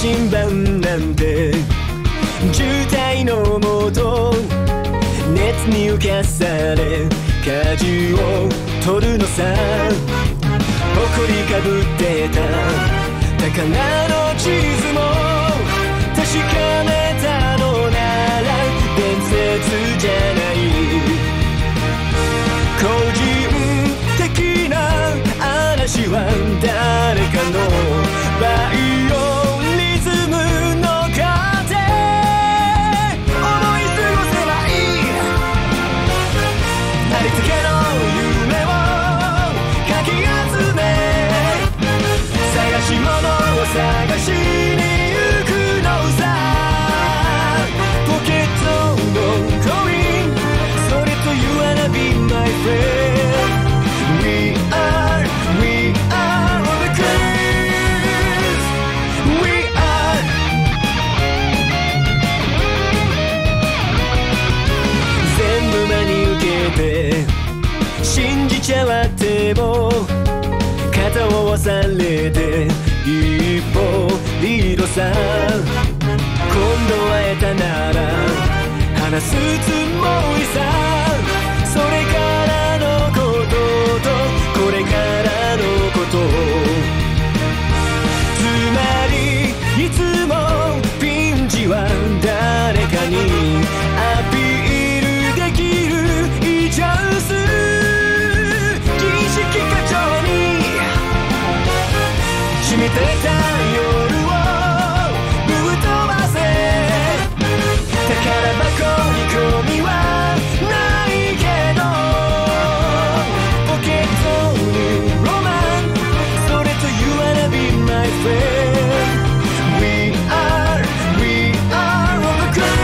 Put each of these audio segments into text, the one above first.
信版なんて渋滞のもと熱に浮かされ舵を取るのさ。誇りかぶってた宝の地図も確かめたのなら伝説じゃない。個人的な嵐は誰かのバイオリズムの糧思い過ごせばいい。ありつけの夢をかき集め探し物を探しに行くのさ。ポケットのコインそれと You wanna be my friend。 We are on the cruise We are 全部真に受けて信じちゃわっても肩を押されて一歩リードさ。今度会えたなら話すつもりさ。それからのこととこれからのことつまりいつもピンチは誰かにアピールできるいいチャンス。儀式課長に染みてた夜をぶっ飛ばせ。宝箱にゴミはないけどポケットにロマンそれと You wanna be my friend。 We are on the cruise。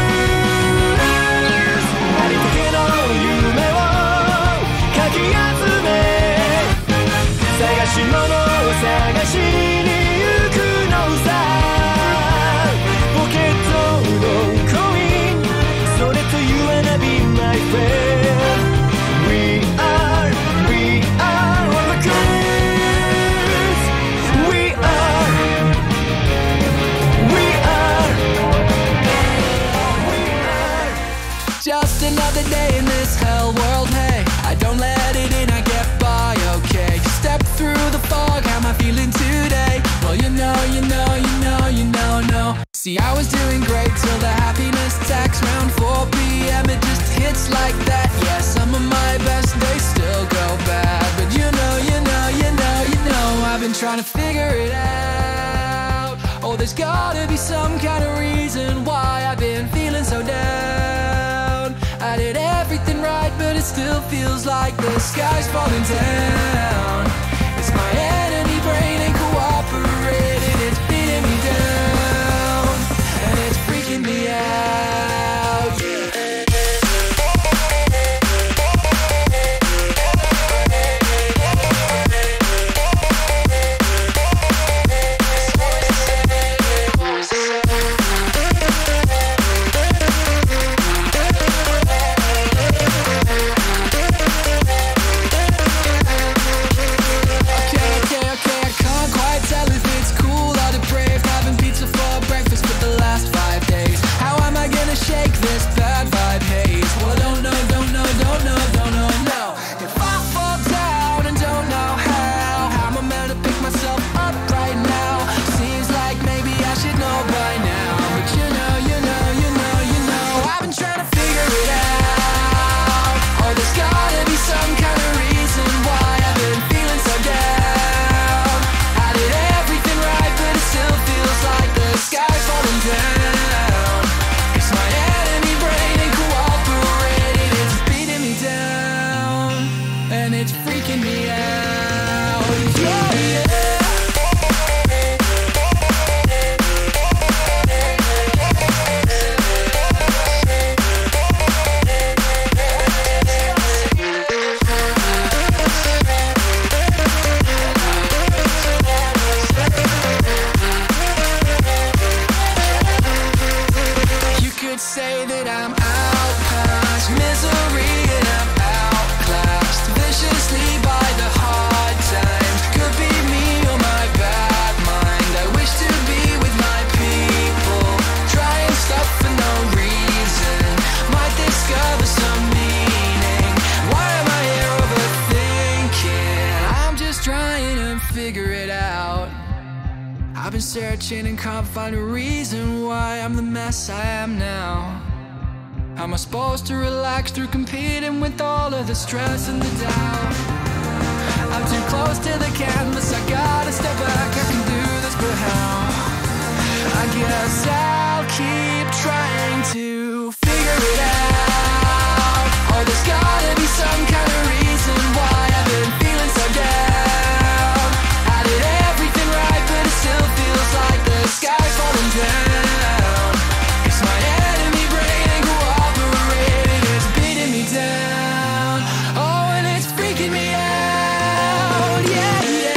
ありったけの夢をかき集め探し物を探しに行くのさ。ポケットのコインそれと You wanna be my friend。 We are on the cruise We are Just another day in this hell world, hey. I don't let it in, I get by, okay. Step through the fog, how am I feeling today? Well, you know. See, I was doing great till the happiness tax round 4 p.m. It just hits like that, yeah. Some of my best days still go bad. But you know, I've been trying to figure it out. Oh, there's gotta be some kind of reason why I've been feeling so down. I did everything right, but it still feels like the sky's falling down. It's my enemy brain ain't cooperating. It's beating me down, and it's freaking me out. searching and can't find a reason why I'm the mess I am now. How am I supposed to relax through competing with all of the stress and the doubt? I'm too close to the canvas, I gotta step back. I can do this, but how? I guess I'll keep trying to figure it out. Oh, there's gotta be some kind of reason why I've been feeling so down. I did everything right, but it still feels like the sky's falling down. It's my enemy brain ain't cooperating, it's beating me down. Oh, and it's freaking me out, yeah, yeah.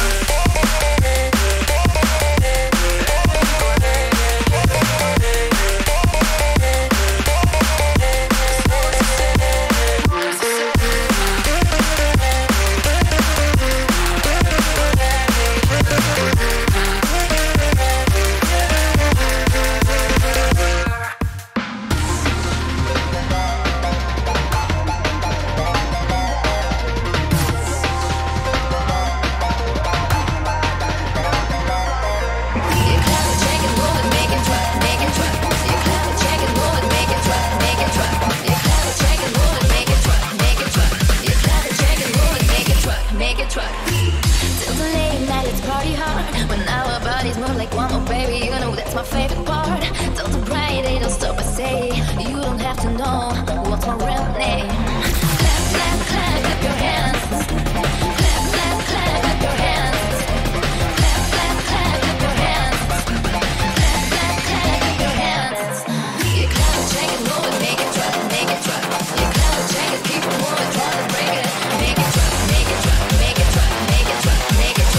Till the late night, it's party hard. When our bodies move like one, oh baby, you know that's my favorite part. Till the bright, they don't stop, I say. You don't have to know what's my real name. Clap, clap, clap, clap your hands. Clap, clap, clap, clap your hands. Clap, clap, clap, clap your hands. Clap, clap, clap, clap your hands. You clap it, shake it, move it, make it drop, make it drop. You clap it, shake it, keep it moving, try to break it. Make it drop, make it drop, make it drop, make it drop, make it drop.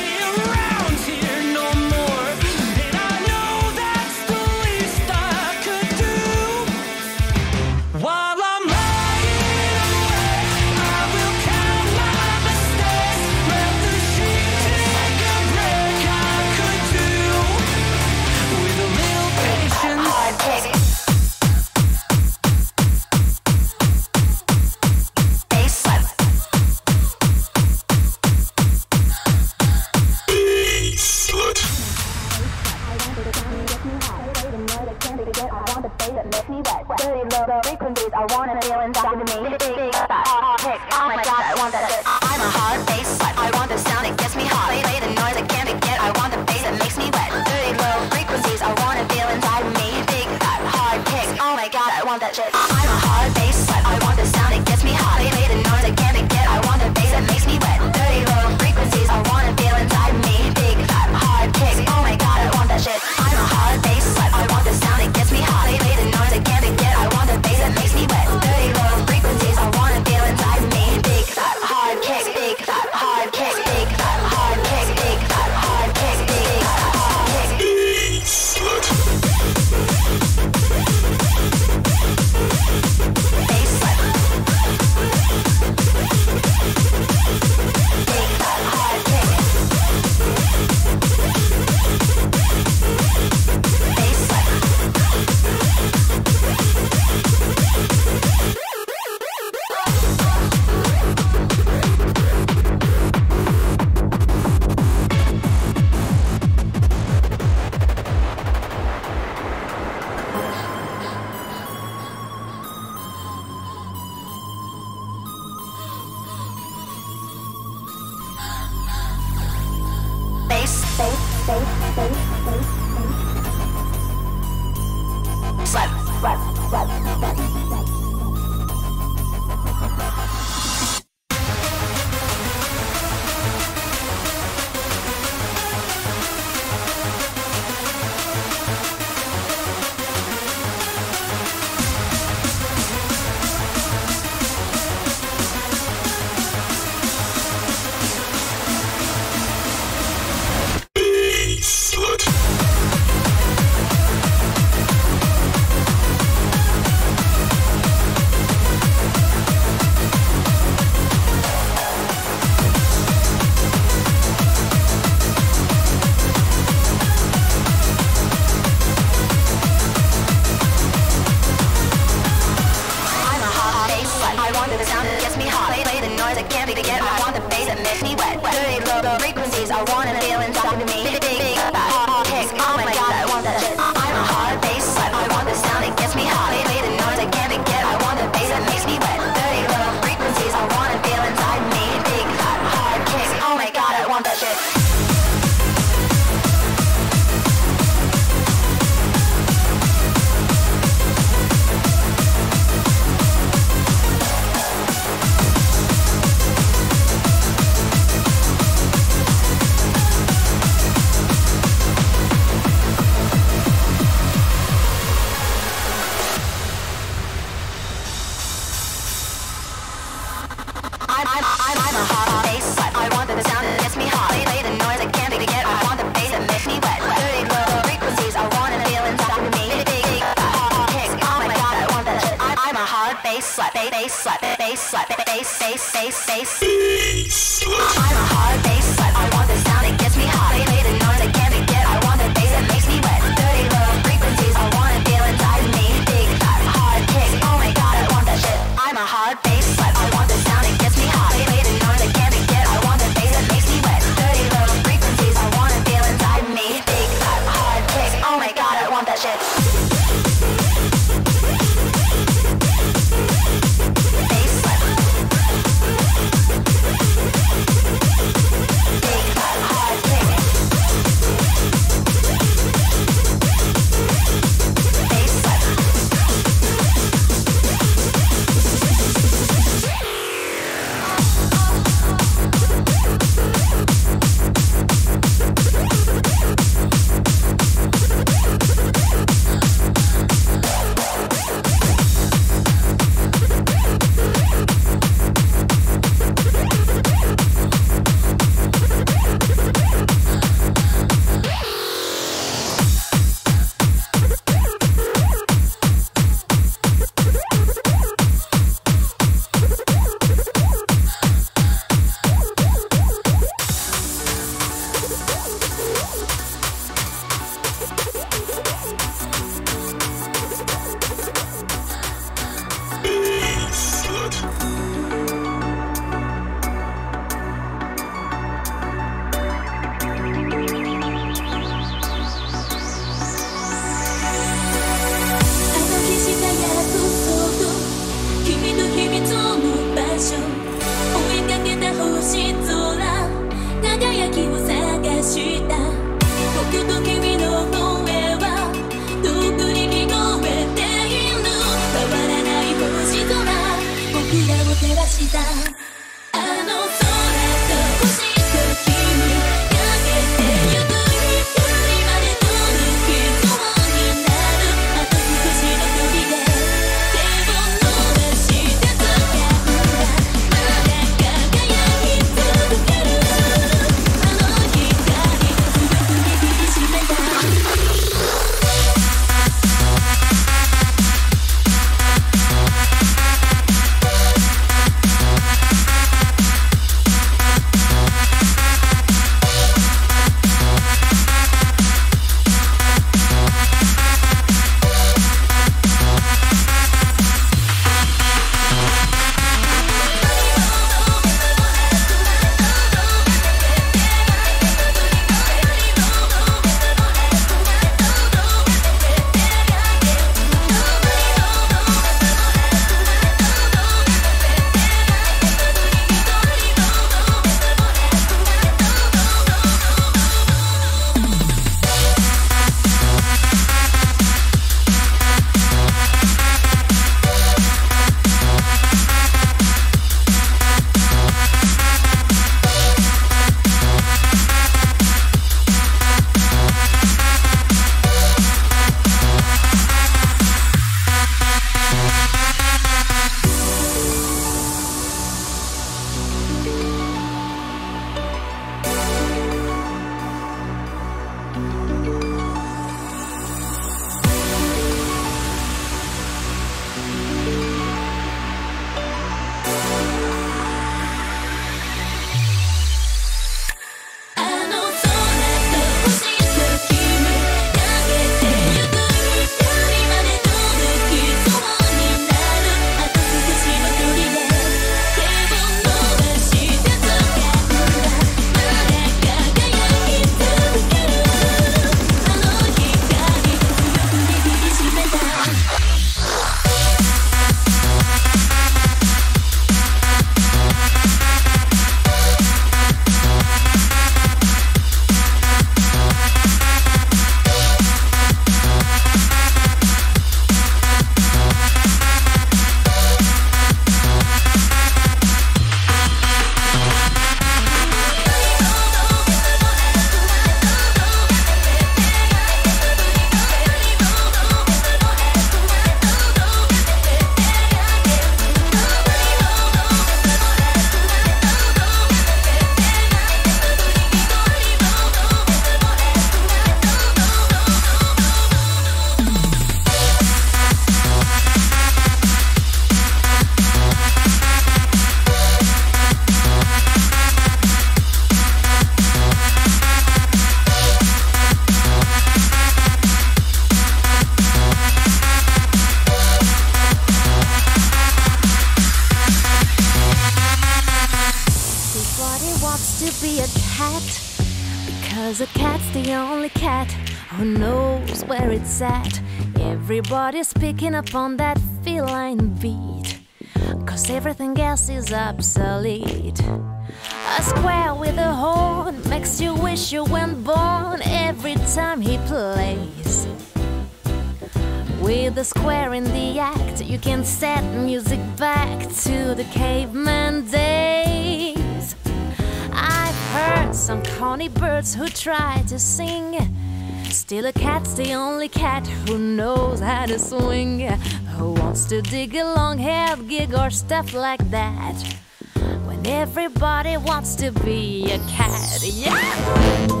wants to be a cat, because a cat's the only cat who knows where it's at. Everybody's picking up on that feline beat, cause everything else is obsolete. A square with a horn makes you wish you weren't born every time he plays. With a square in the act, you can set music back to the caveman days. I've heard some corny birds who try to sing. Still a cat's the only cat who knows how to swing. Who wants to dig a long-haired gig or stuff like that, when everybody wants to be a cat, yeah!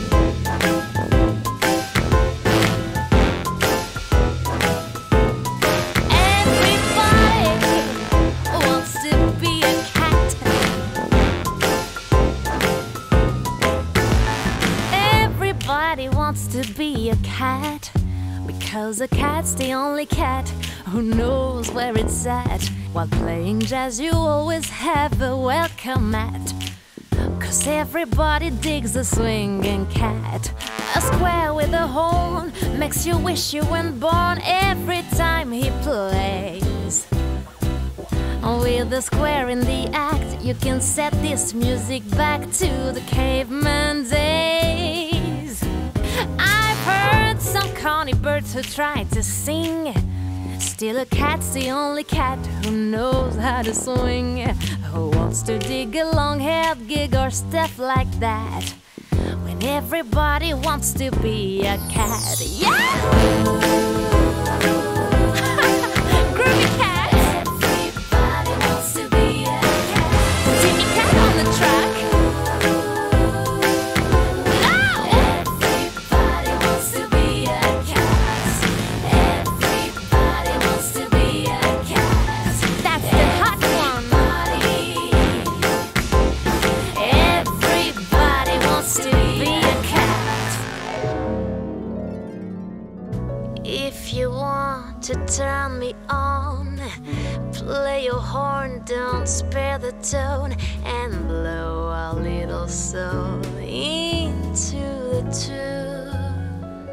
Wants to be a cat, because a cat's the only cat who knows where it's at. While playing jazz you always have a welcome mat, cause everybody digs a swinging cat. A square with a horn makes you wish you weren't born every time he plays. With a square in the act, you can set this music back to the caveman days. I've heard some corny birds who try to sing. Still a cat's the only cat who knows how to swing. Who wants to dig a long-haired gig or stuff like that, when everybody wants to be a cat, yeah! Groovy cat! Everybody wants to be a cat. Timmy cat on the track. If you want to turn me on, play your horn, don't spare the tone, and blow a little soul into the tune.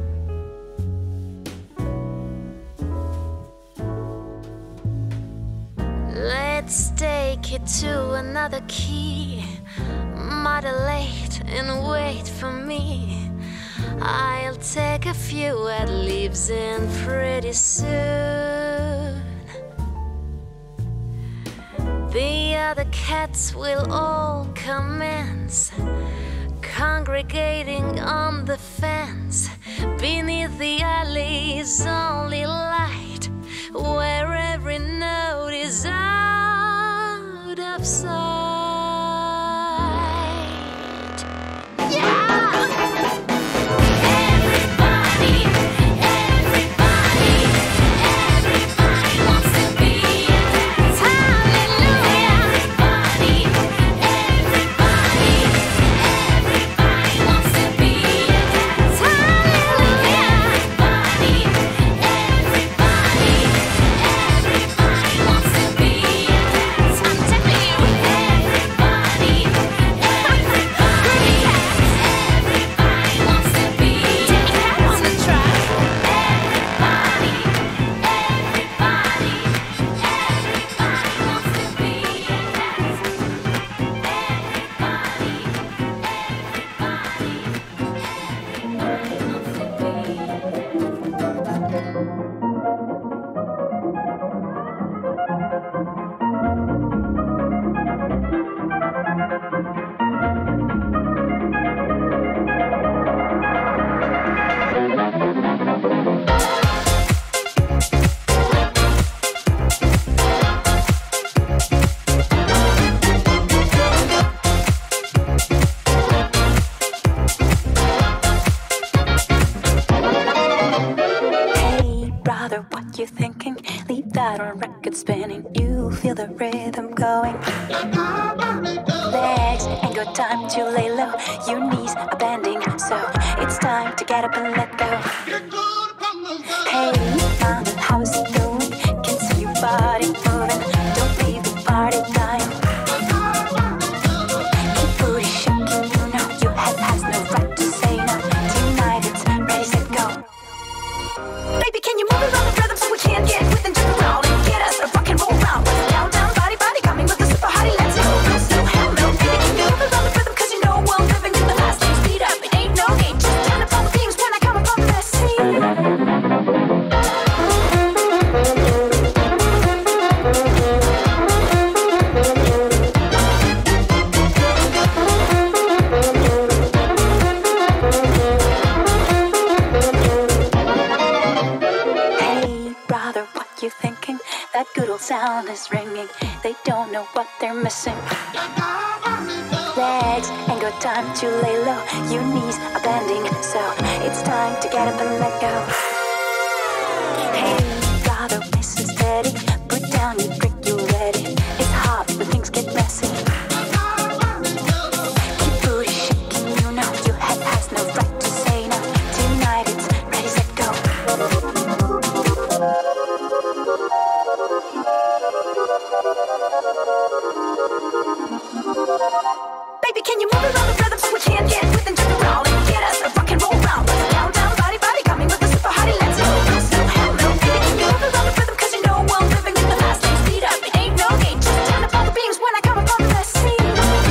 Let's take it to another key, modulate and wait for me. I'll take a few ad libs in pretty soon. The other cats will all commence, congregating on the fence. Beneath the alley's only light, where every note is out of sight. Yeah! You thinking? Leave that on record spinning. You feel the rhythm going. Legs ain't got time to lay low. Your knees are bending, so it's time to get up and let go. Hey, mama, how's it going? Can see your body moving. Don't leave the party time. Keep sound is ringing. They don't know what they're missing. Legs ain't got time to lay low. Your knees are bending, so it's time to get up and let go. Hey, gotta listen steady. Put down your brick, you ready. It's hot when things get messy. Keep booty shaking, you know your head has no right to say no. Tonight it's ready, set, go. Baby, can you move around the rhythm so we can get with and jump around and get us a rock and roll round? Down, down, body, body, coming with a super hottie, let's go. So hell no, baby, can you move around the rhythm? Cause you know I'm living in the fast lane, speed up, it ain't no gate. Just turn up all the beams when I come up on the scene.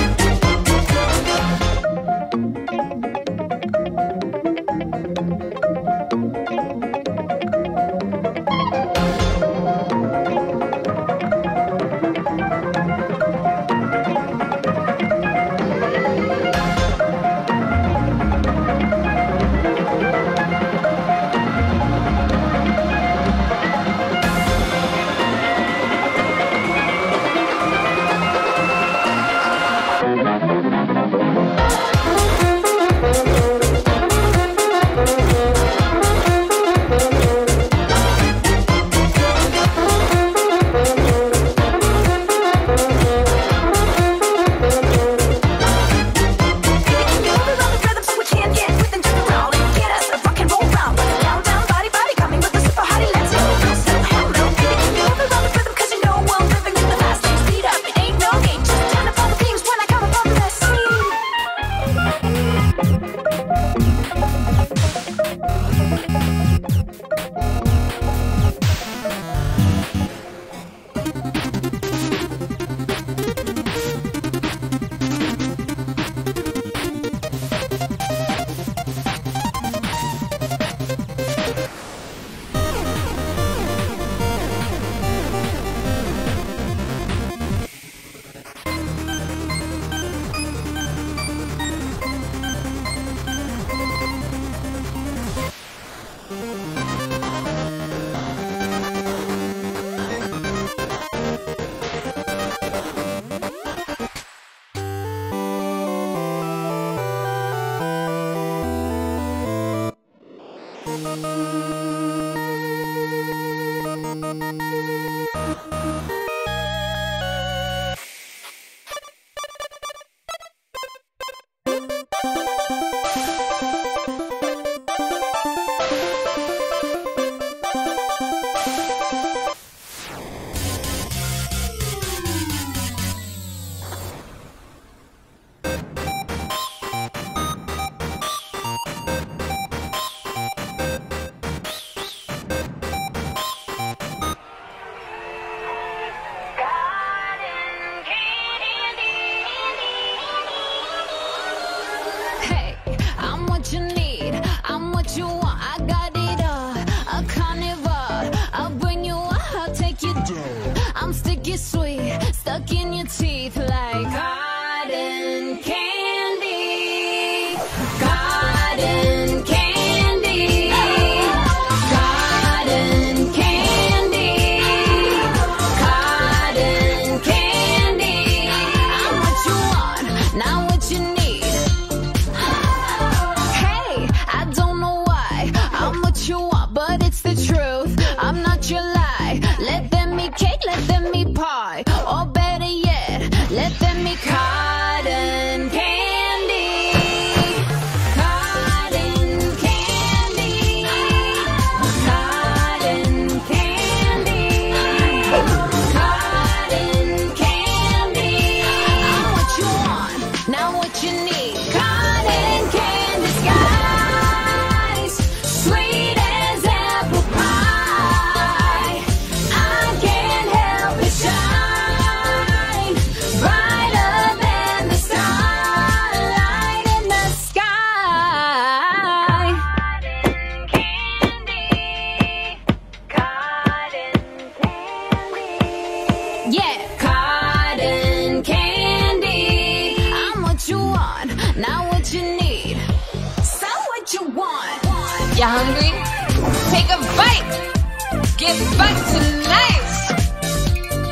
You hungry? Take a bite. Get back to life.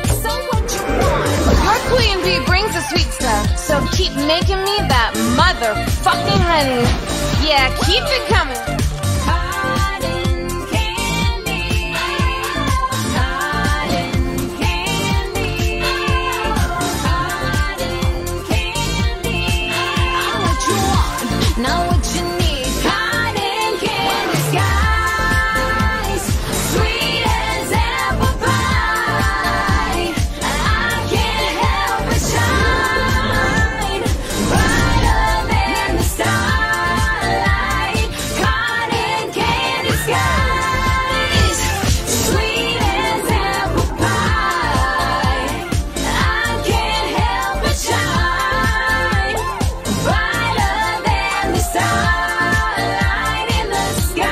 Queen bee brings the sweet stuff, so keep making me that motherfucking honey. Yeah, keep it coming. Cotton candy, cotton candy, cotton candy. I'm what you want, not what you need. Cotton candy skies, sweet as apple pie. I can't help but shine brighter than the starlight. Cotton candy skies, sweet as apple pie. I can't help but shine brighter than the starlight in the sky.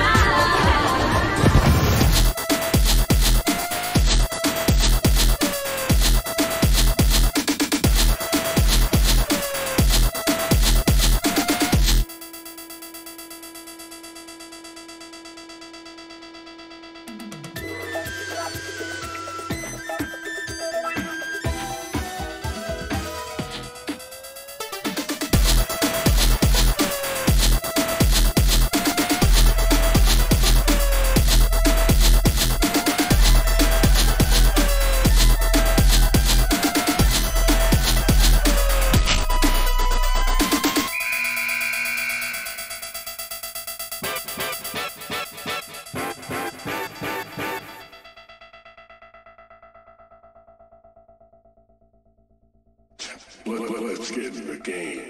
Let's get in the game.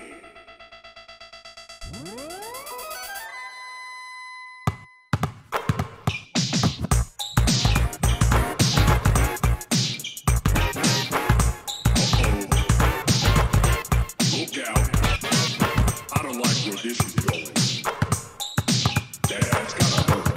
Look out. I don't like where this is going. Dad's gotta hurt.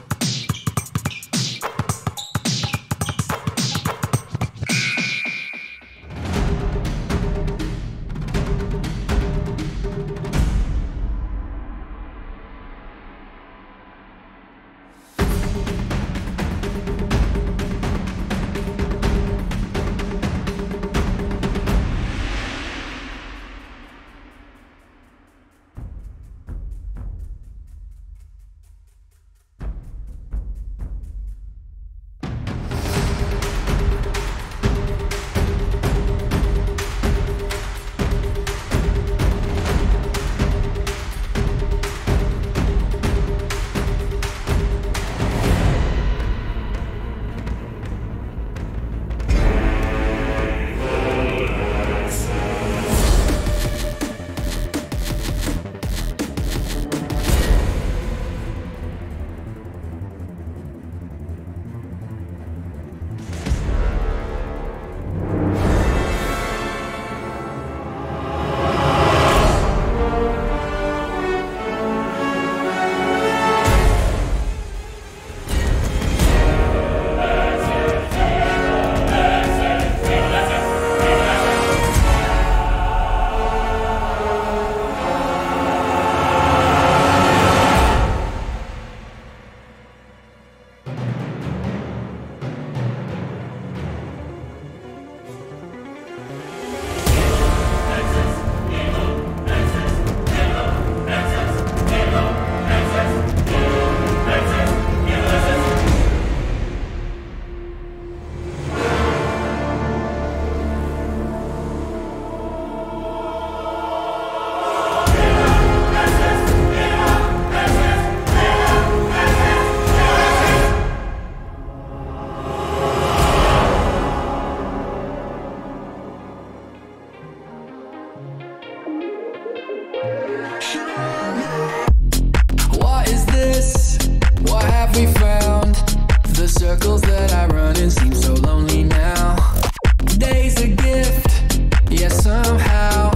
What is this? What have we found? The circles that I run in seem so lonely now. Day's a gift, yeah, somehow.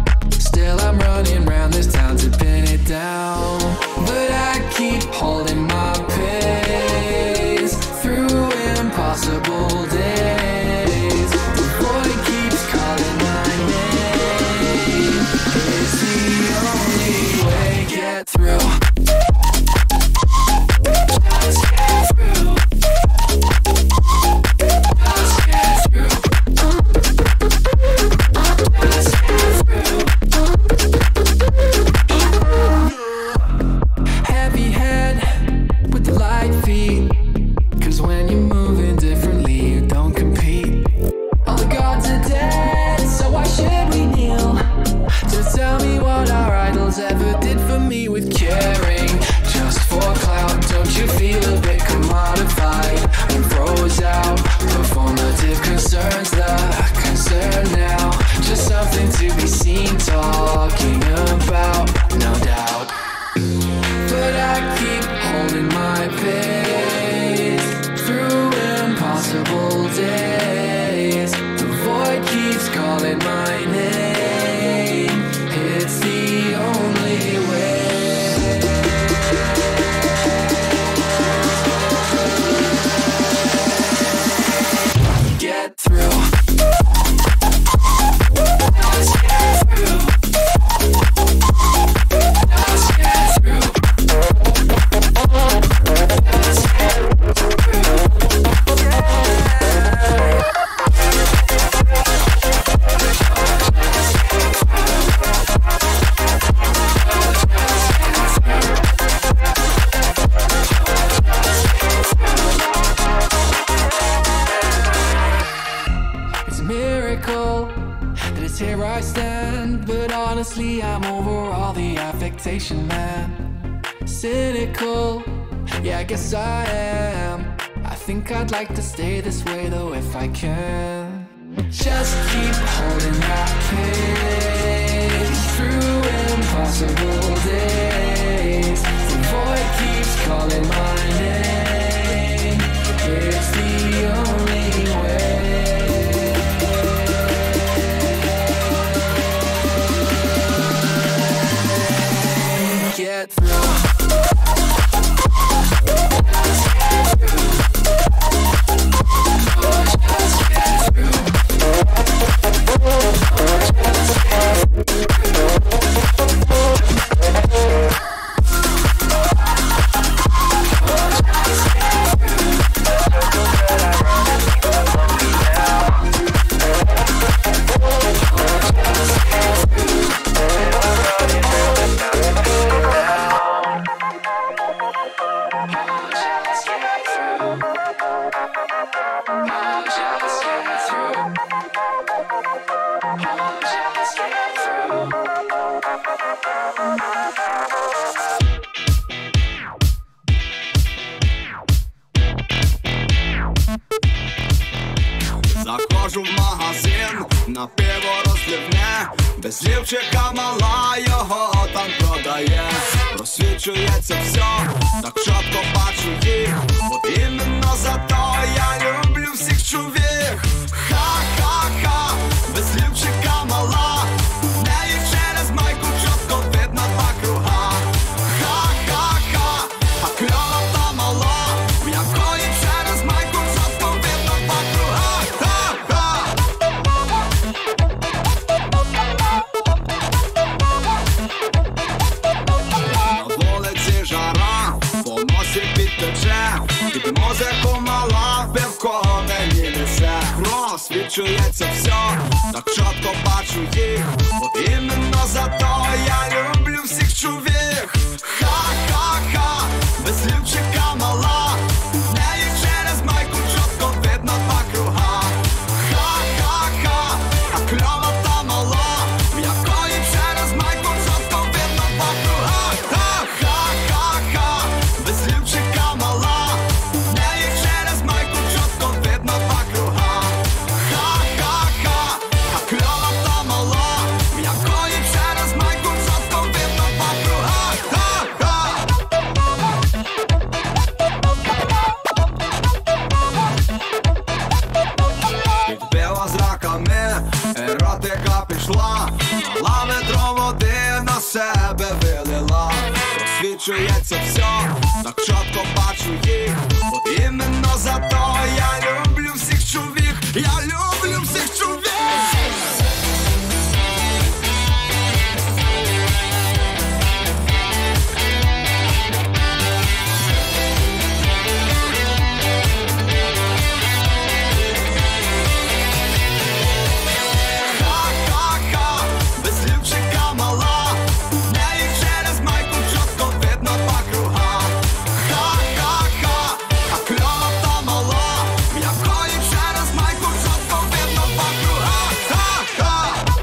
Still I'm running round this town to pin it down. But I keep holding my pace through impossible days. The void keeps calling my name. It's the only way to get through. Just get through. Just get through. here I stand, but honestly I'm over all the affectation, man. Cynical, yeah, I guess I am. I think I'd like to stay this way though if I can. Just keep holding that pace through impossible days. The void keeps calling my name. It's the only way. Get through. Заходжу в магазин, на пиво розливне, без лівчика мала його там продає. Просвічується все, так чітко бачу їх. От іменно за то я люблю всіх чувіх. Ха-ха-ха, без лівчика мала, неї через майку чітко видно два круга. Ха-ха-ха, а кльова та мала, в якої через майку чітко видно два круга. Під музику мала, пивко мені несе. Просвічується все, так чітко бачу їх. От іменно за то я люблю всіх чувіх. Ха-ха-ха, без лівчика мала, неї через майку чітко видно два круга. Ха-ха-ха, а кльова та мала, в якої через майку чітко видно два круга. Ха-ха-ха, без лівчика мала, неї через майку чітко видно два круга. Ха-ха-ха, а кльова та мала, в якої через майку чітко видно два круга. Ха-ха. Підбила з раками, еротика пішла, мала ведро води на себе вилила. Просвічується все, так чітко бачу їх. От іменно за то я люблю всіх чувіх. Я люблю всіх чувіх. Ха-ха-ха, без лівчика мала, неї через майку чітко видно два круга. Ха-ха-ха, а кльова та мала, в якої через майку чітко видно два круга. Ха-ха.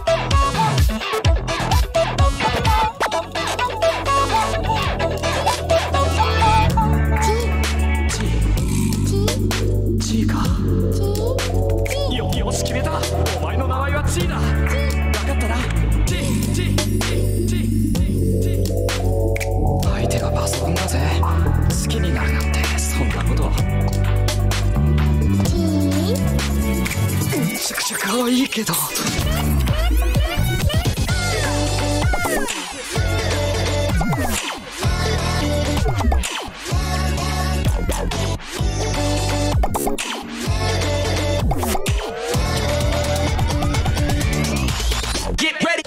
よし決めた。お前の名前はチーだ。分かったな。チー。相手がパソコンだぜ。好きになるなんてそんなこと。めちゃくちゃ可愛いけど。Get ready.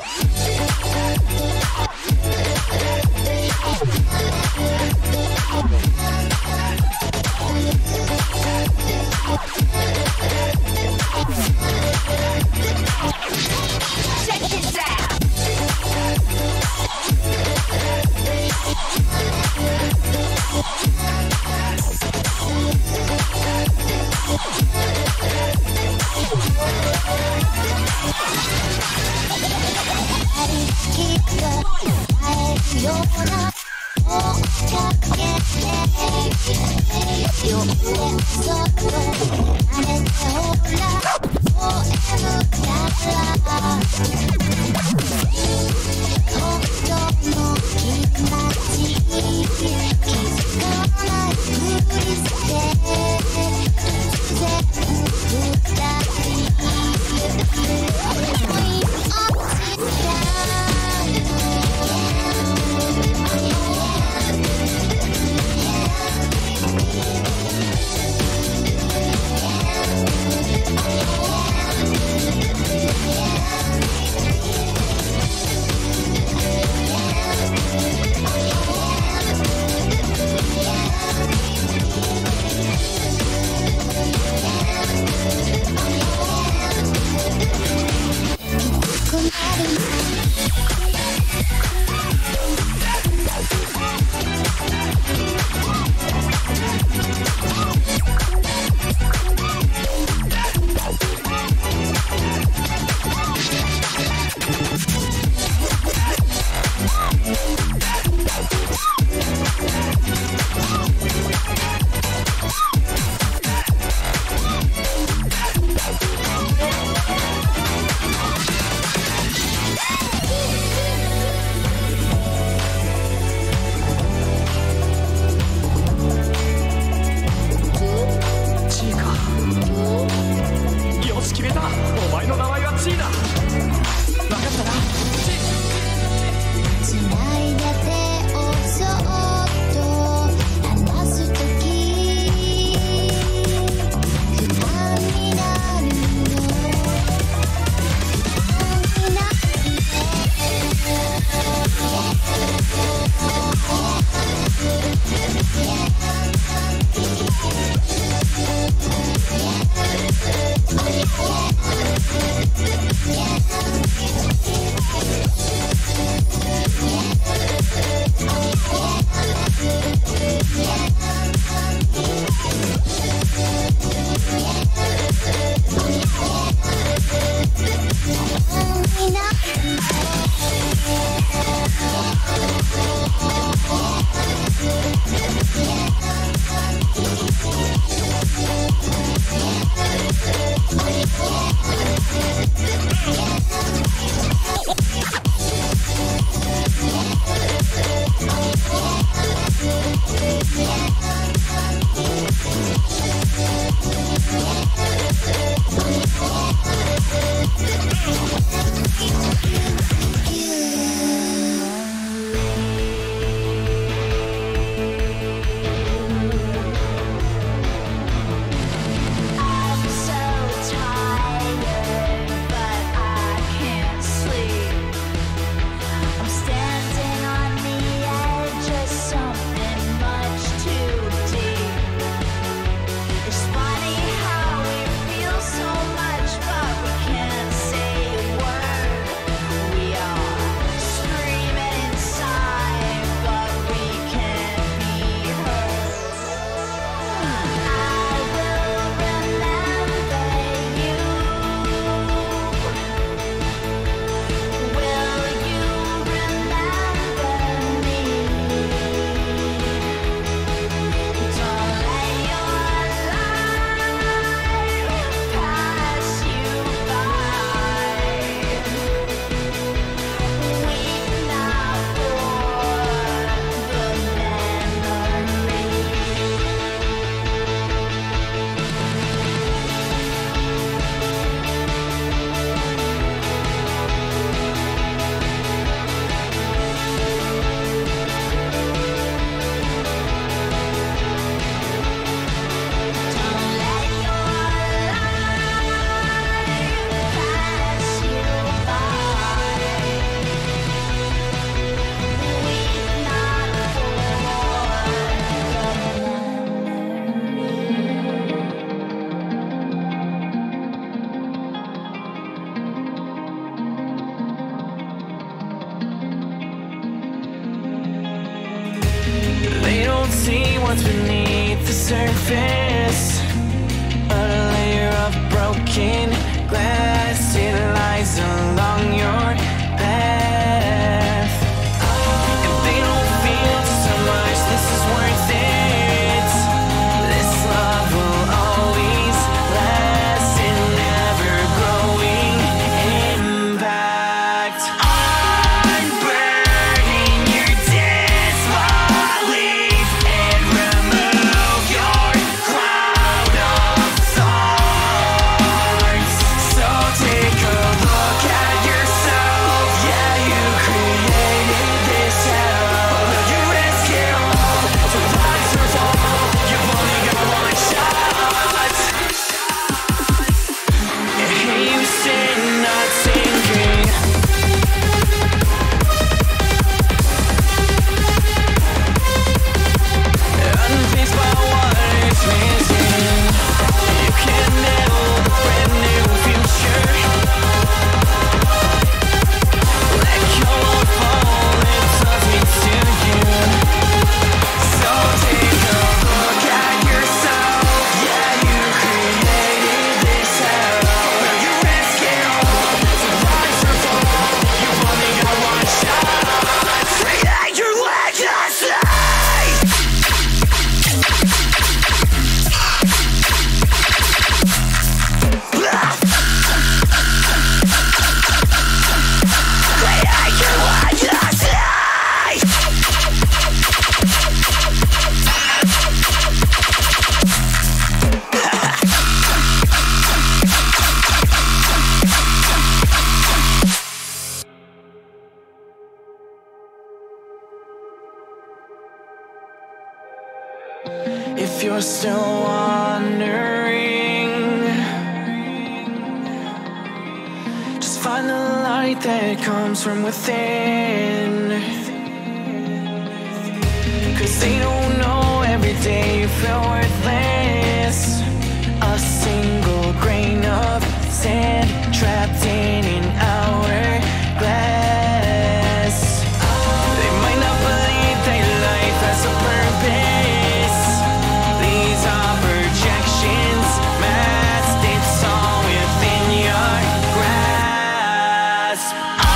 see what's beneath the surface. A layer of broken glass, it lies along your path. if you're still wondering, just find the light that comes from within. 'Cause they don't know every day you feel worthless. A single grain of sand trapped in an hourglass. They might not believe that life has a purpose. These are projections masked, it's all within your grasp.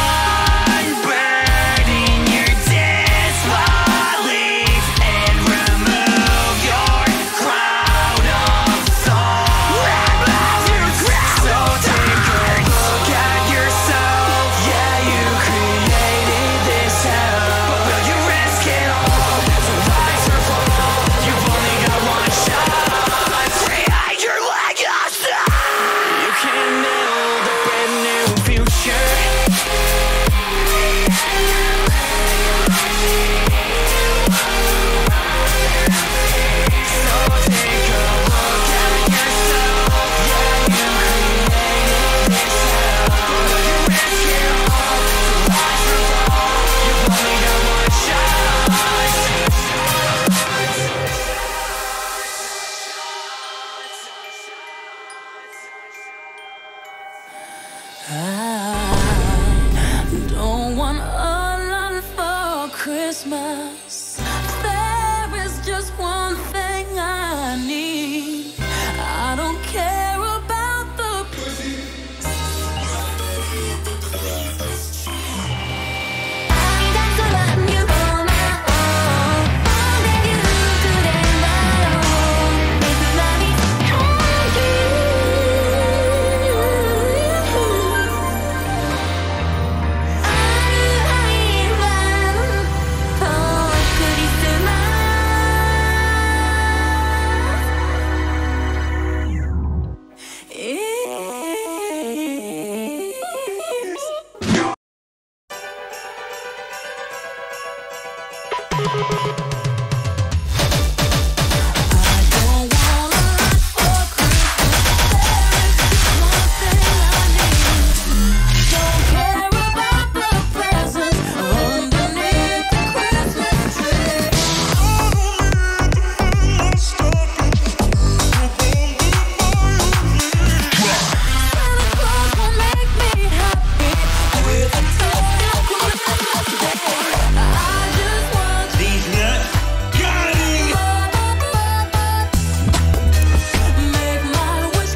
Unburden your disbelief and remove your crown of thorns. So take a look at yourself. Yeah, you created this hell, but will you risk it all? So rise or fall, you've only got one shot. Create your legacy. You can build a brand new future. So take a look at yourself. Yeah, you created this hell, but will you risk it all? So rise or fall, you've only got one shot. I don't want a lot for Christmas. There is just one thing I need. I don't care about the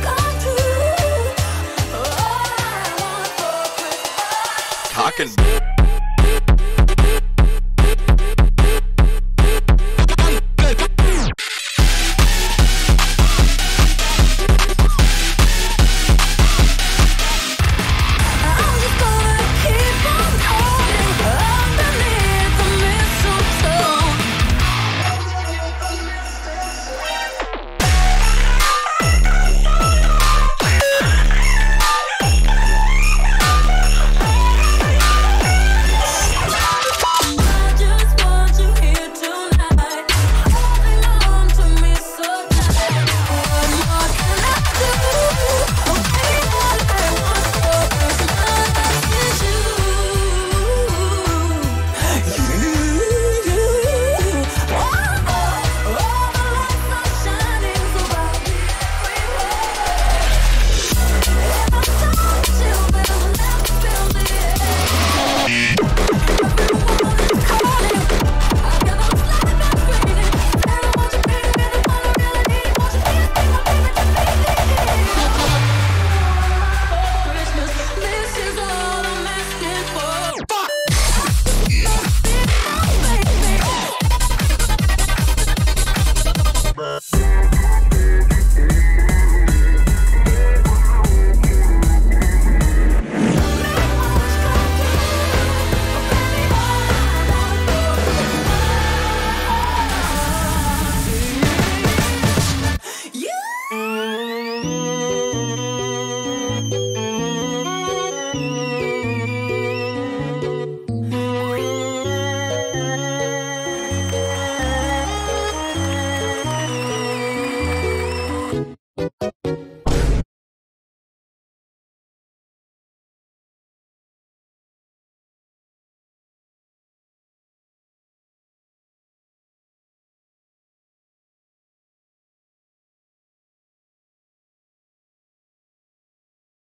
Talking